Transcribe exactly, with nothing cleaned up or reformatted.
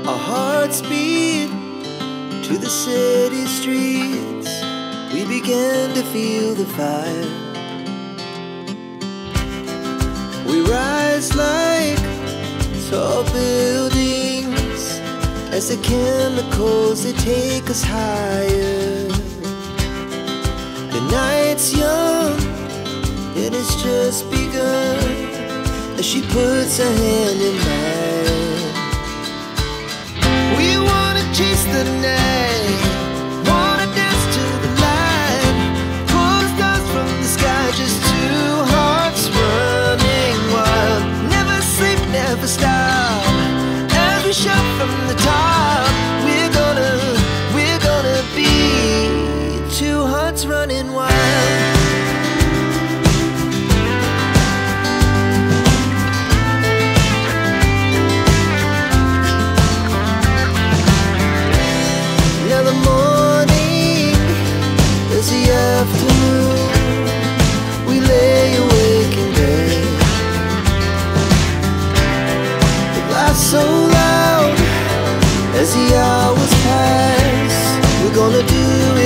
Our hearts beat to the city streets. We began to feel the fire. We rise like tall buildings as the chemicals, they take us higher. The night's young and it's just begun as she puts her hand in mine. We wanna chase the night, wanna dance to the light, pull the stars from the sky, just two hearts running wild. Never sleep, never stop, as we shout from the top. We're gonna, we're gonna be two hearts running wild. Now the morning is the afternoon. We lay awake in bed. It laughs so loud as the hours pass. We're gonna do